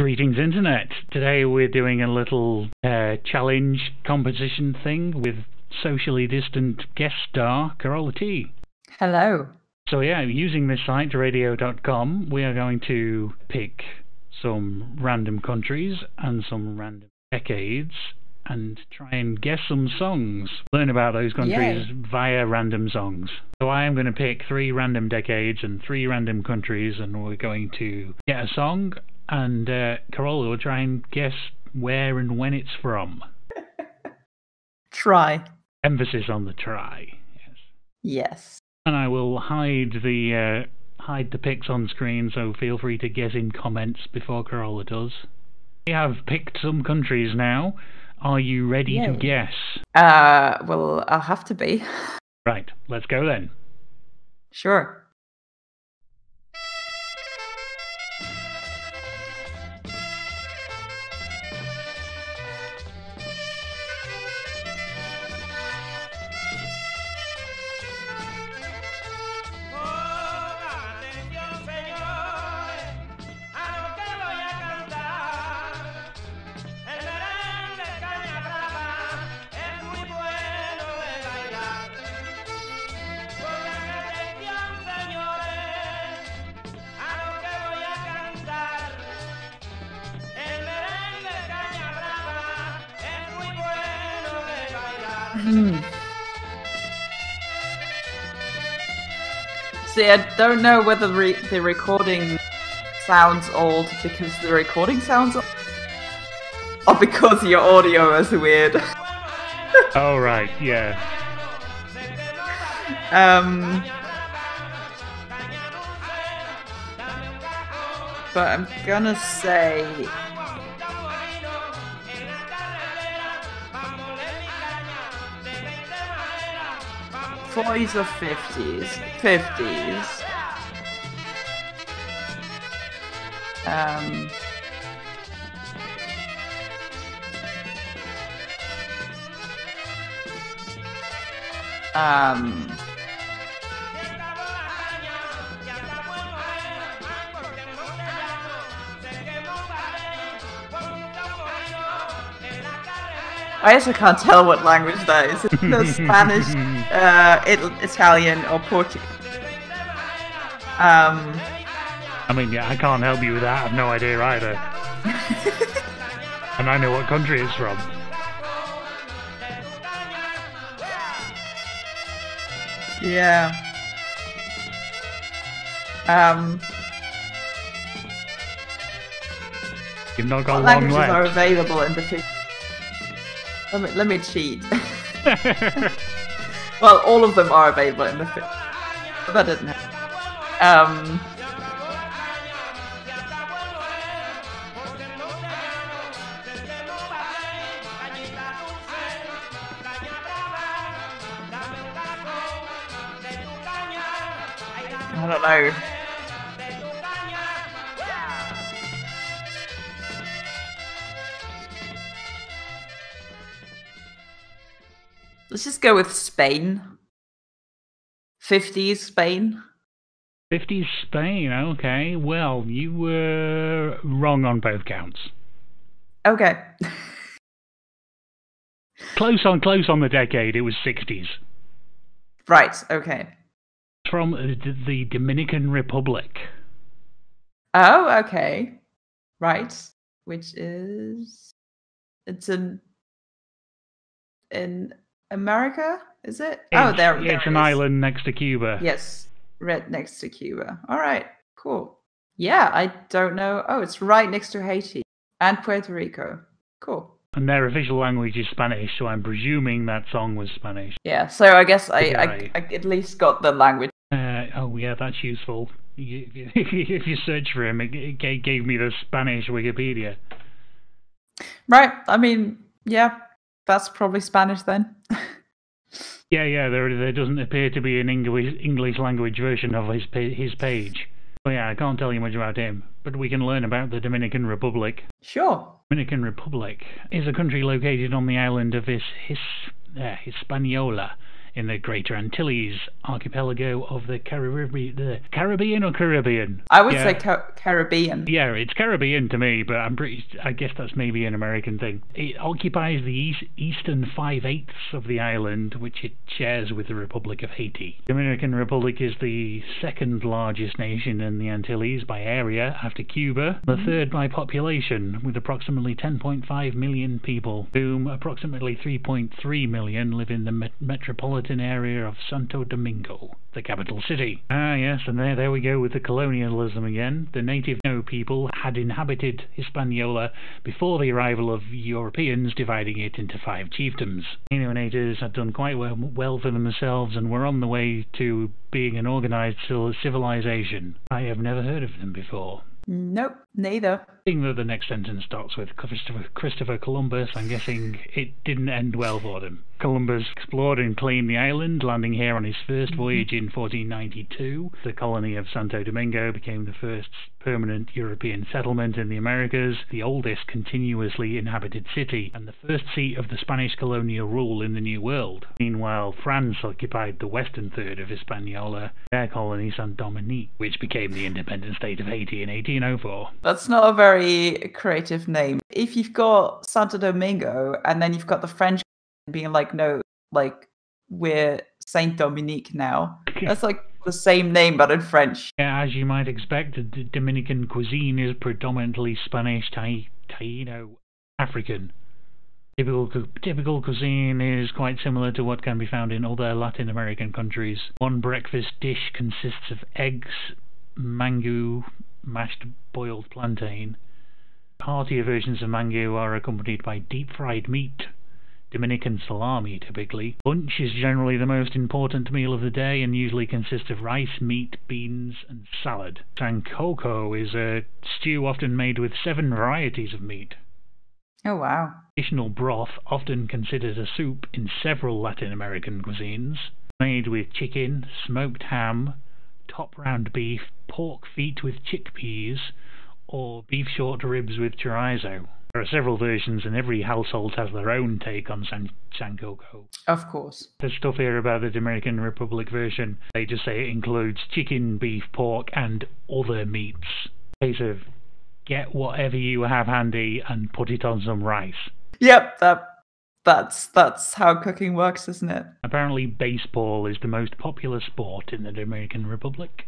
Greetings, Internet. Today we're doing a little challenge composition thing with socially distant guest star, Carola T. Hello. So yeah, using this site, radio.com, we are going to pick some random countries and some random decades and try and guess some songs. Learn about those countries via random songs. So I am going to pick 3 random decades and 3 random countries, and we're going to get a song, and Carola will try and guess where and when it's from. Try. Emphasis on the try. Yes. Yes. And I will hide the pics on screen, so feel free to guess in comments before Carola does. We have picked some countries now. Are you ready to guess? Well, I'll have to be. Right, let's go then. Sure. See, I don't know whether the recording sounds old because the recording sounds old, or because your audio is weird. Oh, right, yeah. But I'm gonna say... 40s or 50s? 50s. I also can't tell what language that is. It's Spanish, Italian, or Portuguese. I mean, yeah, I can't help you with that. I have no idea either. And I know what country it's from. Yeah. You've not got long languages left. Are available in the 50s? Let me cheat. Well, all of them are available in the 50s. But that didn't happen. I don't know. Let's just go with Spain. 50s Spain. 50s Spain, okay. Well, you were wrong on both counts. Okay. Close on the decade, it was 60s. Right, okay. From the Dominican Republic. Oh, okay. Right. Which is... It's in America, is it? There it's an island next to Cuba. Yes, right next to Cuba. All right, cool. Yeah, I don't know. Oh, it's right next to Haiti and Puerto Rico. Cool. And their official language is Spanish, so I'm presuming that song was Spanish. Yeah, so I guess I at least got the language. Oh yeah, that's useful. If you search for him, it gave me the Spanish Wikipedia. Right, I mean, yeah. That's probably Spanish then. Yeah. There doesn't appear to be an English language version of his page. Oh yeah, I can't tell you much about him, but we can learn about the Dominican Republic. Sure. Dominican Republic is a country located on the island of Hispaniola in the Greater Antilles archipelago of the Caribbean or Caribbean? I would say Caribbean. Yeah, it's Caribbean to me, but I guess that's maybe an American thing. It occupies the eastern 5/8 of the island, which it shares with the Republic of Haiti. The Dominican Republic is the second largest nation in the Antilles by area after Cuba, the third by population, with approximately 10.5 million people, whom approximately 3.3 million live in the metropolitan area of Santo Domingo, the capital city. Ah yes, and there we go with the colonialism again. The native people had inhabited Hispaniola before the arrival of Europeans, dividing it into 5 chiefdoms. Taino natives had done quite well for themselves and were on the way to being an organized civilization. I have never heard of them before. Nope, neither. Seeing that the next sentence starts with Christopher Columbus, I'm guessing it didn't end well for them. Columbus explored and claimed the island, landing here on his first voyage in 1492. The colony of Santo Domingo became the first permanent European settlement in the Americas, the oldest continuously inhabited city, and the first seat of the Spanish colonial rule in the New World. Meanwhile, France occupied the western third of Hispaniola, their colony Saint-Dominique, which became the independent state of Haiti in 1804. That's not a very creative name. If you've got Santo Domingo and then you've got the French being like, no, like, we're Saint Dominique now. That's like the same name but in French. Yeah, as you might expect, the Dominican cuisine is predominantly Spanish, Taino, African. Typical cuisine is quite similar to what can be found in other Latin American countries. One breakfast dish consists of eggs, mango, mashed boiled plantain. Heartier versions of mango are accompanied by deep-fried meat, Dominican salami typically. Lunch is generally the most important meal of the day and usually consists of rice, meat, beans and salad. Sancocho is a stew often made with 7 varieties of meat. Oh wow. Additional broth, often considered a soup in several Latin American cuisines, made with chicken, smoked ham, top round beef, pork feet with chickpeas, or beef short ribs with chorizo. There are several versions and every household has their own take on Sancocho. Of course. There's stuff here about the Dominican Republic version. They just say it includes chicken, beef, pork and other meats. Case of get whatever you have handy and put it on some rice. Yep, that's how cooking works, isn't it? Apparently baseball is the most popular sport in the Dominican Republic.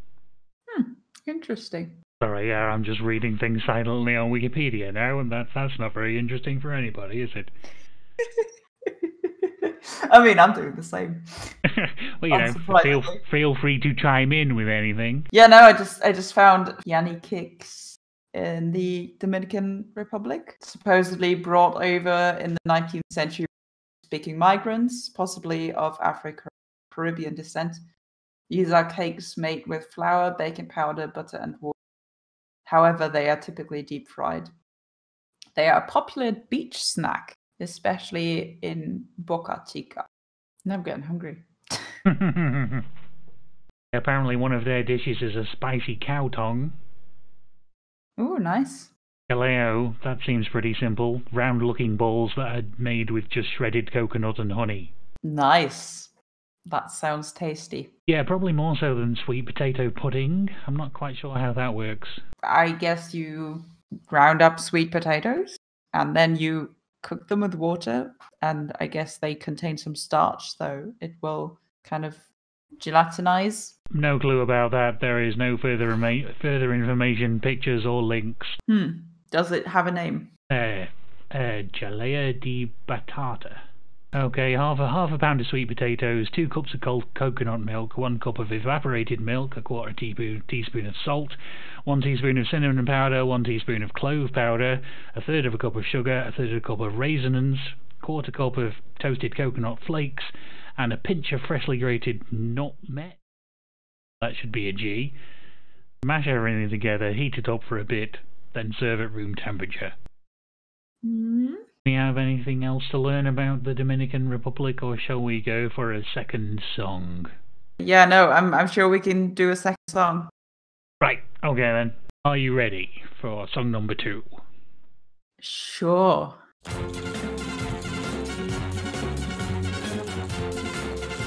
Interesting. Sorry, yeah, I'm just reading things silently on Wikipedia now, and that's not very interesting for anybody, is it? I mean, I'm doing the same. Well, you know, feel free to chime in with anything. Yeah, no, I just found Yanni Kicks in the Dominican Republic, supposedly brought over in the 19th century, speaking migrants, possibly of Afro-Caribbean descent. These are cakes made with flour, baking powder, butter, and water. However, they are typically deep fried. They are a popular beach snack, especially in Boca Chica. Now I'm getting hungry. Apparently one of their dishes is a spicy cow tongue. Ooh, nice. Caleo, that seems pretty simple. Round-looking balls that are made with just shredded coconut and honey. Nice. That sounds tasty. Yeah, probably more so than sweet potato pudding. I'm not quite sure how that works. I guess you ground up sweet potatoes and then you cook them with water, and I guess they contain some starch, so it will kind of gelatinize. No clue about that. There is no further information, pictures or links. Does it have a name? Jalea de batata. Okay, half a pound of sweet potatoes, 2 cups of cold coconut milk, 1 cup of evaporated milk, a quarter teaspoon of salt, 1 teaspoon of cinnamon powder, 1 teaspoon of clove powder, a third of a cup of sugar, a third of a cup of raisins, quarter cup of toasted coconut flakes, and a pinch of freshly grated nutmeg. That should be a G. Mash everything together, heat it up for a bit, then serve at room temperature. Do you have anything else to learn about the Dominican Republic, or shall we go for a second song? Yeah, no, I'm sure we can do a second song. Right, okay then. Are you ready for song number 2? Sure.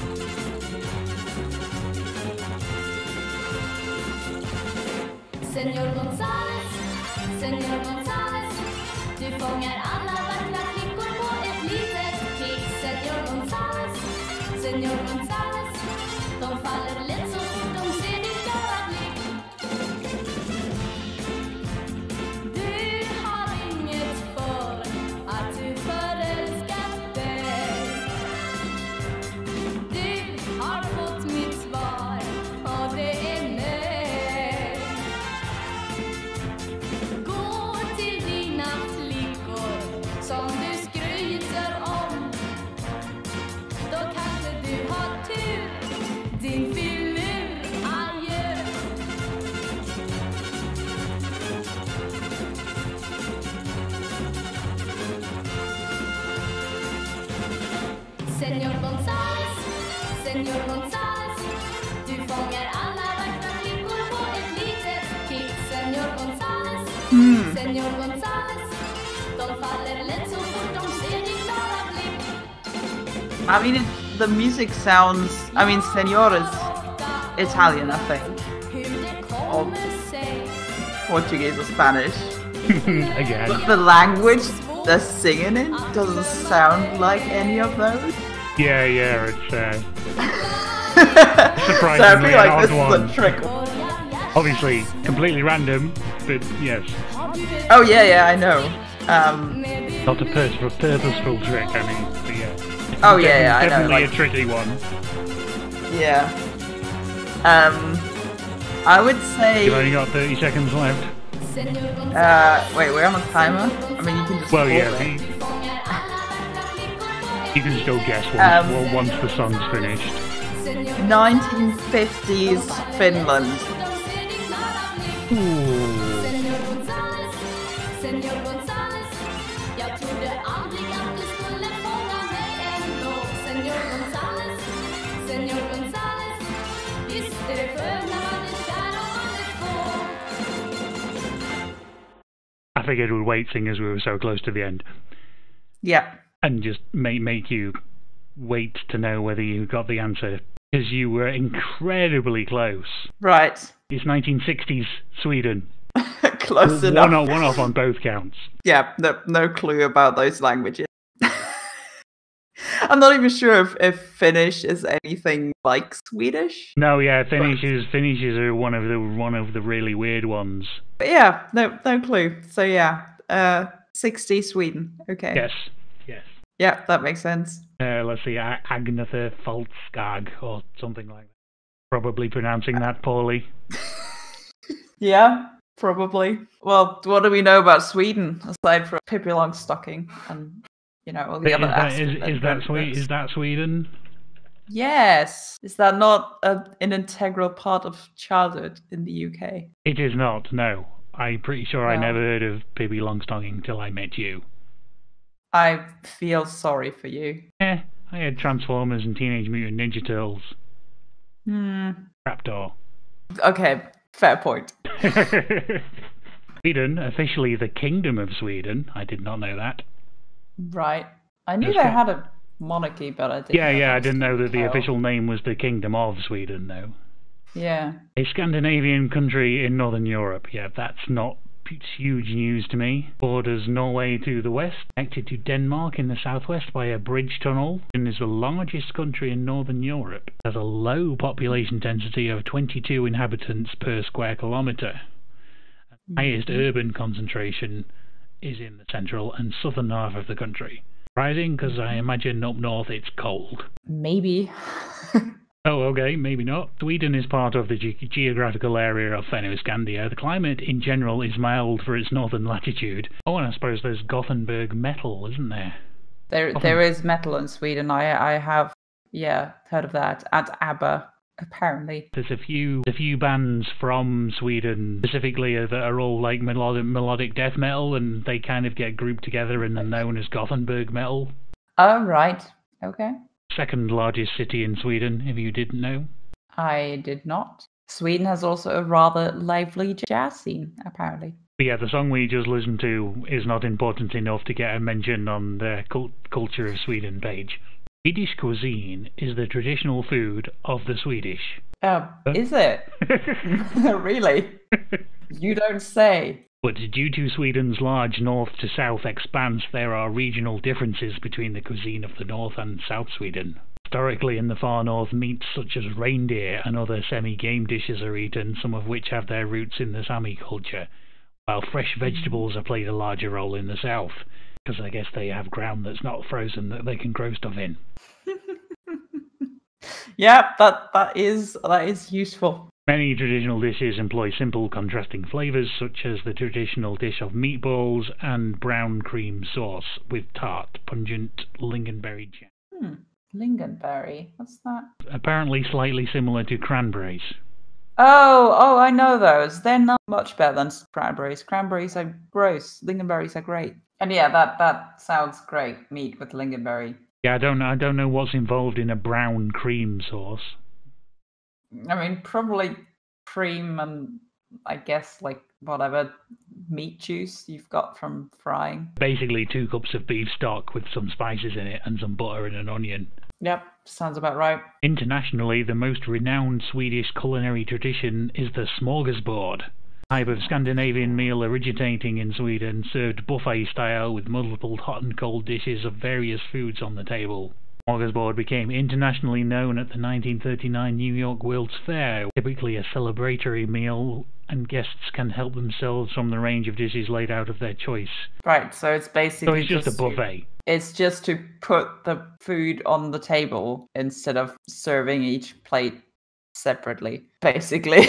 Señor González, Señor González, du fångar alla vackra flickor på ett litet kick. Señor González, Señor González, de faller lätt så fort de ser din klara blick. Du har inget för att du förälskat dig. Du har fått mitt svar och det är nej. Gå till dina flickor som du skryter om. Då kanske du har tur, din filur, adjö. Señor González, Señor González, du fångar alla vackra flickor på ett litet kick. Señor González, Señor González, de faller lätt så fort de ser din klara blick. I mean, the music sounds. I mean, Senor is Italian, I think, Hur det kommer sig. Portuguese or Spanish. Again. But the language they're singing in doesn't sound like any of those. Yeah, it's So I surprisingly feel an like odd this is a one. trick. Obviously, completely random, but yes, Oh yeah, I know. not a purposeful trick. I mean, but yeah. Oh yeah, I know. Definitely Like, a tricky one. yeah. I would say. You've only got 30 seconds left. Wait, we're on a timer. I mean, you can just. Well, pause yeah, it. you can still guess once the song's finished. 1950s Finland. Ooh. Señor González, Señor González, jag trodde aldrig att du skulle fånga mig ändå. Señor González, Señor González, visst är det skönt när man är kär och man är två. I figured we'd wait, seeing as we were so close to the end, Yeah. and just make you wait to know whether you got the answer, because you were incredibly close. Right. It's 1960s Sweden. Close enough. One off on both counts. Yeah. No clue about those languages. I'm not even sure if Finnish is anything like Swedish. No, yeah, Finnishes are one of the really weird ones. But yeah, no clue. So yeah, 60 Sweden. Okay. Yes. Yeah, that makes sense. Let's see, Agnetha Falskag or something like that. Probably pronouncing that poorly. Yeah, probably. Well, what do we know about Sweden aside from Pippi Longstocking and all the other aspects? Is that Sweden? Yes. Is that not an integral part of childhood in the UK? It is not. No, I'm pretty sure I No. never heard of Pippi Longstocking till I met you. I feel sorry for you. I had Transformers and Teenage Mutant Ninja Turtles. Raptor. Okay, fair point. Sweden, officially the Kingdom of Sweden. I did not know that. Right. I knew Just they got- had a monarchy, but I didn't. know I that was didn't know that the title. official name was the Kingdom of Sweden, though. Yeah. A Scandinavian country in Northern Europe. Yeah, that's not huge news to me. Borders Norway to the west, connected to Denmark in the southwest by a bridge tunnel, and is the largest country in Northern Europe. It has a low population density of 22 inhabitants per square kilometre. The highest urban concentration is in the central and southern half of the country. Surprising, because I imagine up north it's cold. Maybe. Oh, okay, maybe not. Sweden is part of the geographical area of Fennoscandia. The climate in general is mild for its northern latitude. Oh, and I suppose there's Gothenburg metal, isn't there? There is metal in Sweden. I have heard of that. And ABBA, apparently. There's a few bands from Sweden specifically that are all like melodic death metal, and they kind of get grouped together and are known as Gothenburg metal. Oh, right. Okay. Second largest city in Sweden, if you didn't know. I did not. Sweden has also a rather lively jazz scene, apparently. But yeah, the song we just listened to is not important enough to get a mention on the Culture of Sweden page. Swedish cuisine is the traditional food of the Swedish. Is it? Really? You don't say. But due to Sweden's large north to south expanse, there are regional differences between the cuisine of the North and South Sweden. Historically, in the far north, meats such as reindeer and other semi-game dishes are eaten, some of which have their roots in the Sami culture, while fresh vegetables have played a larger role in the south, because I guess they have ground that's not frozen that they can grow stuff in. Yeah, that is useful. Many traditional dishes employ simple contrasting flavours, such as the traditional dish of meatballs and brown cream sauce with tart, pungent lingonberry jam. Lingonberry. What's that? Apparently slightly similar to cranberries. Oh, I know those. They're not much better than cranberries. Cranberries are gross. Lingonberries are great. And yeah, that sounds great. Meat with lingonberry. Yeah, I don't know what's involved in a brown cream sauce. I mean, probably cream and I guess like whatever meat juice you've got from frying. Basically 2 cups of beef stock with some spices in it and some butter and an onion. Yep, sounds about right. Internationally, the most renowned Swedish culinary tradition is the smorgasbord, a type of Scandinavian meal originating in Sweden, served buffet style with multiple hot and cold dishes of various foods on the table. Smorgasbord became internationally known at the 1939 New York World's Fair, typically a celebratory meal, and guests can help themselves from the range of dishes laid out of their choice. Right, so it's basically So it's just a buffet. It's just to put the food on the table instead of serving each plate separately, basically.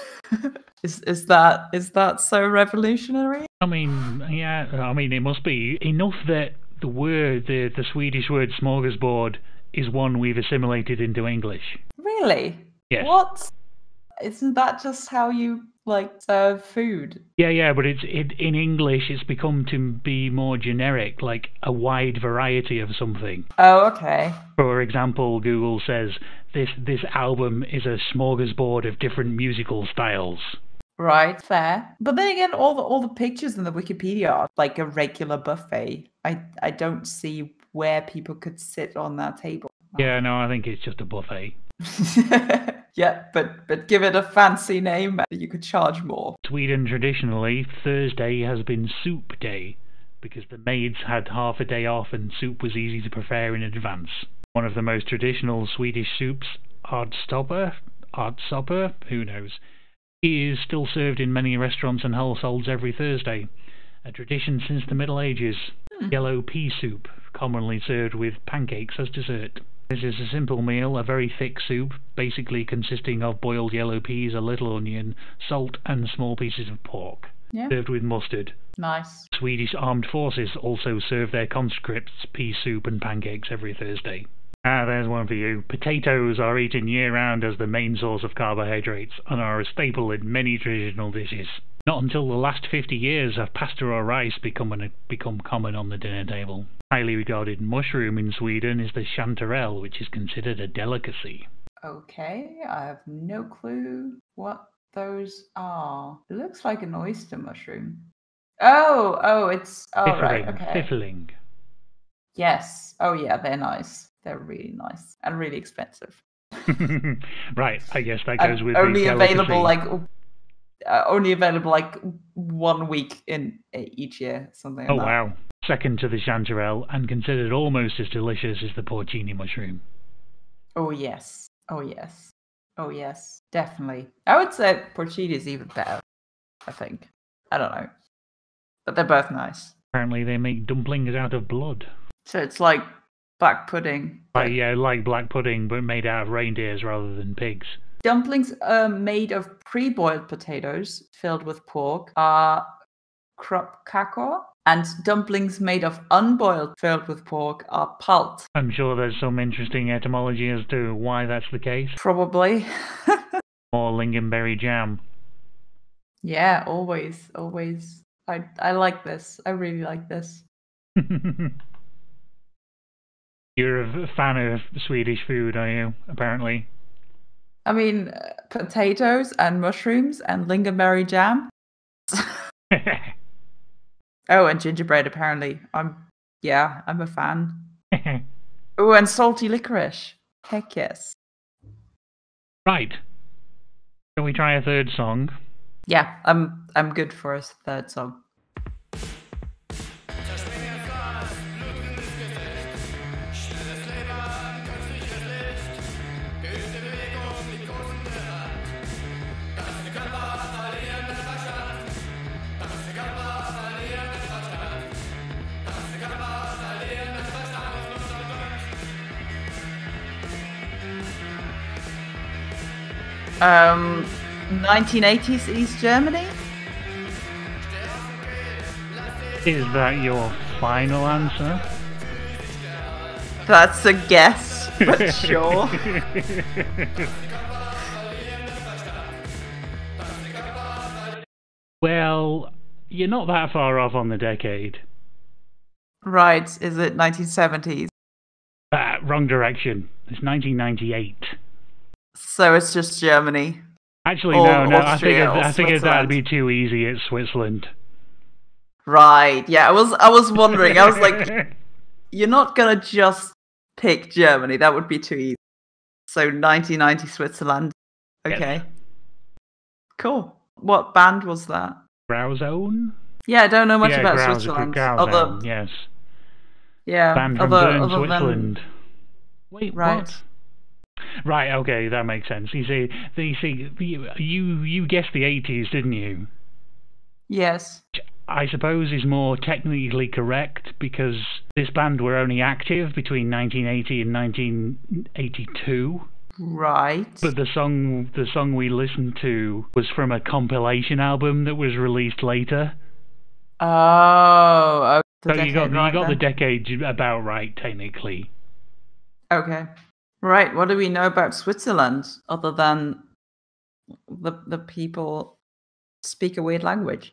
Is that so revolutionary? I mean, yeah, it must be enough that the Swedish word smorgasbord is one we've assimilated into English. Really? Yes. What? Isn't that just how you serve food? Yeah, but in English it's become to be more generic, like a wide variety of something. Oh, okay. For example, Google says this album is a smorgasbord of different musical styles. Right, fair. But then again, all the pictures in the Wikipedia are like a regular buffet. I don't see where people could sit on that table. Yeah, no, I think it's just a buffet. Yeah, but give it a fancy name, you could charge more. Sweden traditionally, Thursday has been soup day, because the maids had half a day off and soup was easy to prepare in advance. One of the most traditional Swedish soups, Artstopper, who knows, is still served in many restaurants and households every Thursday. A tradition since the Middle Ages. Yellow pea soup, commonly served with pancakes as dessert. This is a simple meal, a very thick soup, basically consisting of boiled yellow peas, a little onion, salt and small pieces of pork. Yeah. Served with mustard. Nice. Swedish armed forces also serve their conscripts pea soup and pancakes every Thursday. Ah, there's one for you. Potatoes are eaten year-round as the main source of carbohydrates and are a staple in many traditional dishes. Not until the last 50 years have pasta or rice become common on the dinner table. Highly regarded mushroom in Sweden is the chanterelle, which is considered a delicacy. Okay, I have no clue what those are. It looks like an oyster mushroom. It's right, okay. Fiffling. Yes. Oh yeah, they're nice. They're really nice and really expensive. Right, I guess that goes with only the only available 1 week in each year, something like Oh that. wow. Second to the chanterelle, and considered almost as delicious as the porcini mushroom. Oh yes. Oh yes. Oh yes. Definitely. I would say porcini is even better, I think. I don't know. But they're both nice. Apparently they make dumplings out of blood. So it's like black pudding. Like black pudding, but made out of reindeers rather than pigs. Dumplings made of pre-boiled potatoes filled with pork are krupkakor, and dumplings made of unboiled filled with pork are palt. I'm sure there's some interesting etymology as to why that's the case. Probably. Or lingonberry jam. Yeah, always. I like this. I really like this. You're a fan of Swedish food, are you? Apparently. I mean, potatoes and mushrooms and lingonberry jam. Oh, and gingerbread, apparently. I'm a fan. Oh, and salty licorice. Heck yes. Right. Can we try a third song? Yeah, I'm good for a third song. Um, 1980s East Germany? Is that your final answer? That's a guess, but sure. Well, you're not that far off on the decade. Right, is it 1970s? Wrong direction. It's 1998. So it's just Germany. Actually, Or no. Austria or I figured that'd Switzerland. be too easy. It's Switzerland. Right, yeah, I was wondering. I was like, you're not gonna just pick Germany. That would be too easy. So 1990 Switzerland. Okay. Yes. Cool. What band was that? Grauzone? Yeah, I don't know much Yeah, about Grauzone, Switzerland. Grauzone, yes. Yeah, Band from Bern, Switzerland. Wait, Right. what? Right, okay, that makes sense. You see, you guessed the 80s, didn't you? Yes. I suppose is more technically correct because this band were only active between 1980 and 1982. Right. But the song we listened to was from a compilation album that was released later. Oh, So you got the decade about right, technically. Okay. Right. What do we know about Switzerland other than the people speak a weird language?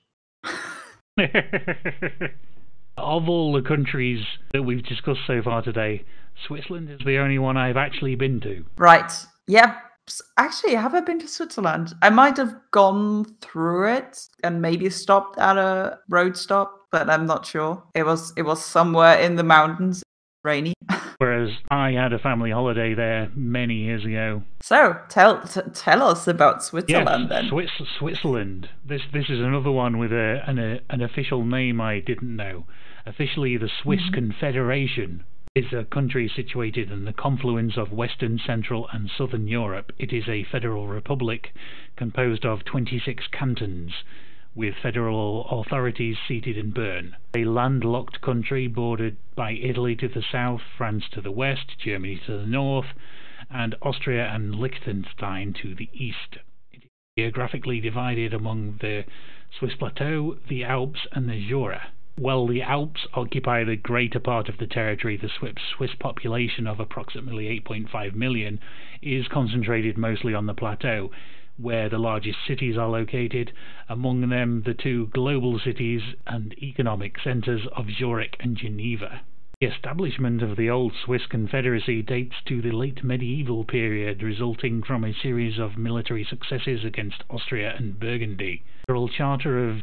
Of all the countries that we've discussed so far today, Switzerland is the only one I've actually been to. Right. Yeah. Actually, have I been to Switzerland? I might have gone through it and maybe stopped at a road stop, but I'm not sure. It was somewhere in the mountains, rainy. Whereas I had a family holiday there many years ago. So tell us about Switzerland then. Switzerland. This is another one with an official name I didn't know. Officially, the Swiss Confederation is a country situated in the confluence of Western, Central and Southern Europe. It is a federal republic composed of 26 cantons, with federal authorities seated in Bern. A landlocked country bordered by Italy to the south, France to the west, Germany to the north, and Austria and Liechtenstein to the east. It is geographically divided among the Swiss Plateau, the Alps, and the Jura. While the Alps occupy the greater part of the territory, the Swiss population of approximately 8.5 million is concentrated mostly on the plateau, where the largest cities are located, among them the two global cities and economic centres of Zurich and Geneva. The establishment of the old Swiss Confederacy dates to the late medieval period, resulting from a series of military successes against Austria and Burgundy. The Federal Charter of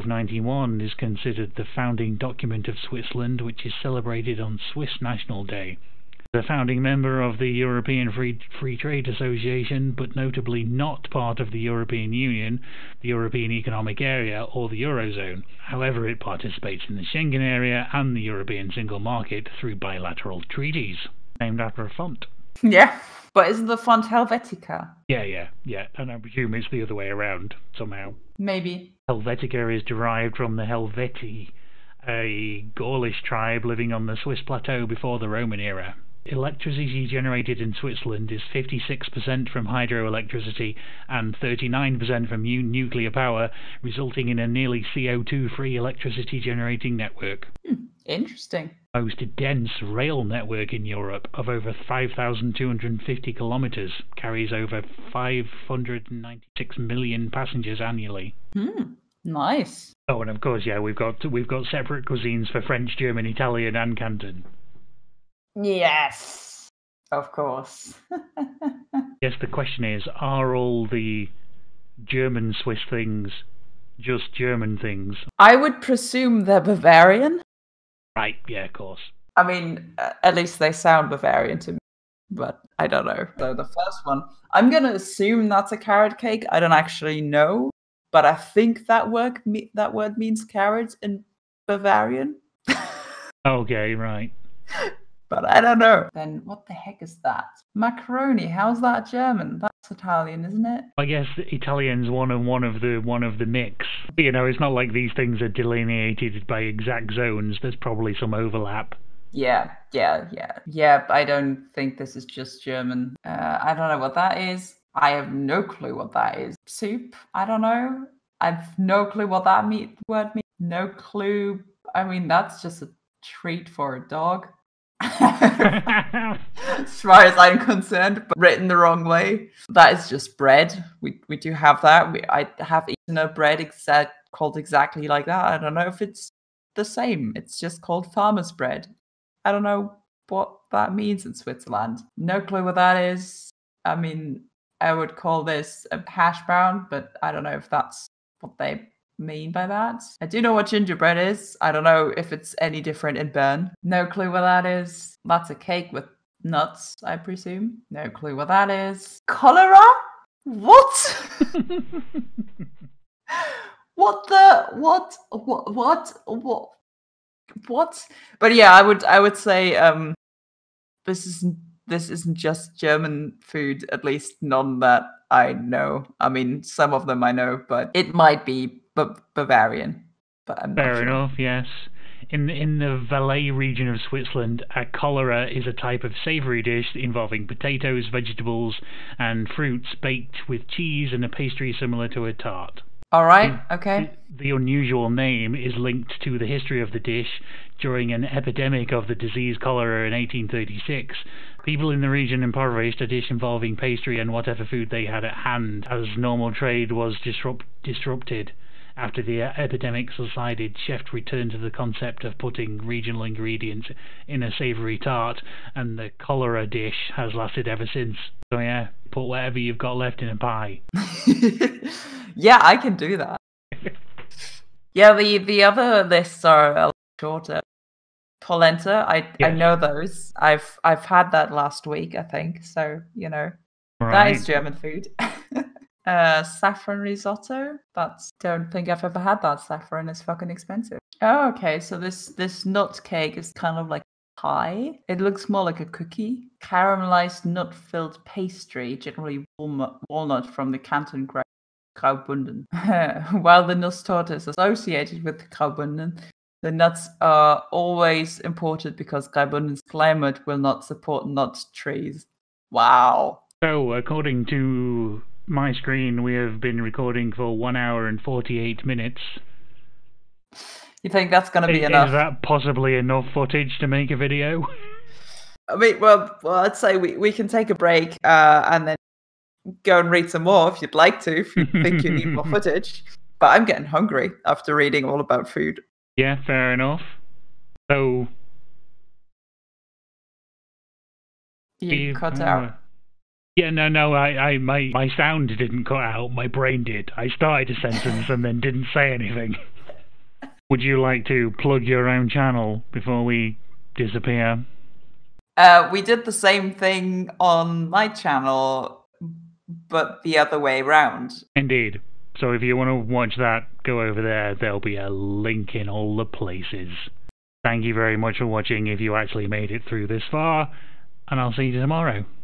1291 is considered the founding document of Switzerland, which is celebrated on Swiss National Day. The founding member of the European Free Trade Association, but notably not part of the European Union, the European Economic Area, or the Eurozone. However, it participates in the Schengen area and the European Single Market through bilateral treaties, named after a font. Yeah. But isn't the font Helvetica? Yeah, and I presume it's the other way around, somehow. Maybe. Helvetica is derived from the Helvetii, a Gaulish tribe living on the Swiss plateau before the Roman era. Electricity generated in Switzerland is 56% from hydroelectricity and 39% from nuclear power, resulting in a nearly CO2-free electricity generating network. Interesting. Most dense rail network in Europe of over 5,250 kilometres, carries over 596 million passengers annually. Nice. Oh, and of course, yeah, we've got separate cuisines for French, German, Italian, and Canton. Yes. Of course. Yes, the question is, are all the German Swiss things just German things? I would presume they're Bavarian. Right, yeah, of course. I mean, at least they sound Bavarian to me, but I don't know. So the first one, I'm going to assume that's a carrot cake. I don't actually know, but I think that word means carrot in Bavarian. Okay, right. But I don't know. Then what the heck is that? Macaroni. How's that German? That's Italian, isn't it? I guess Italian's one of the mix. But, it's not like these things are delineated by exact zones. There's probably some overlap. Yeah. I don't think this is just German. I don't know what that is. I have no clue what that is. Soup? I don't know. I've no clue what that word means. No clue. I mean, that's just a treat for a dog. As far as I'm concerned, but written the wrong way. That is just bread. We do have that. I have eaten a bread called exactly like that. I don't know if it's the same. It's just called farmer's bread. I don't know what that means in Switzerland. No clue what that is. I mean, I would call this a hash brown, but I don't know if that's what they mean by that. I do know what gingerbread is. I don't know if it's any different in Bern. No clue what that is. That's a cake with nuts, I presume. No clue what that is. Cholera? What? What? But yeah, I would say this isn't just German food, at least none that I know. I mean, some of them I know, but it might be Bavarian. But I'm not Fair sure. enough, yes. In the Valais region of Switzerland, a cholera is a type of savoury dish involving potatoes, vegetables, and fruits baked with cheese and a pastry similar to a tart. All right, okay. The unusual name is linked to the history of the dish. During an epidemic of the disease cholera in 1836, people in the region impoverished a dish involving pastry and whatever food they had at hand. As normal trade was disrupted after the epidemic subsided, chefs returned to the concept of putting regional ingredients in a savoury tart, and the cholera dish has lasted ever since. So yeah, put whatever you've got left in a pie. Yeah, I can do that. Yeah, the other lists are a lot shorter. Polenta, I know those. I've had that last week, I think. So, that Right. is German food. Saffron risotto. Don't think I've ever had that. Saffron is fucking expensive. Oh, okay. So this nut cake is kind of like pie. It looks more like a cookie. Caramelized nut-filled pastry, generally walnut from the canton Graubünden. While the Nusstorte is associated with Graubünden, the nuts are always imported because Graubünden's climate will not support nut trees. Wow. So, according to my screen, we have been recording for 1 hour and 48 minutes. You think that's going to be enough? Is that possibly enough footage to make a video? I mean, well, I'd say we can take a break and then go and read some more if you'd like to, if you think you need more footage. But I'm getting hungry after reading all about food. Yeah, fair enough. So... You cut out. Yeah, no, my sound didn't cut out, my brain did. I started a sentence and then didn't say anything. Would you like to plug your own channel before we disappear? We did the same thing on my channel, but the other way around. Indeed. So if you want to watch that, go over there. There'll be a link in all the places. Thank you very much for watching if you actually made it through this far, and I'll see you tomorrow.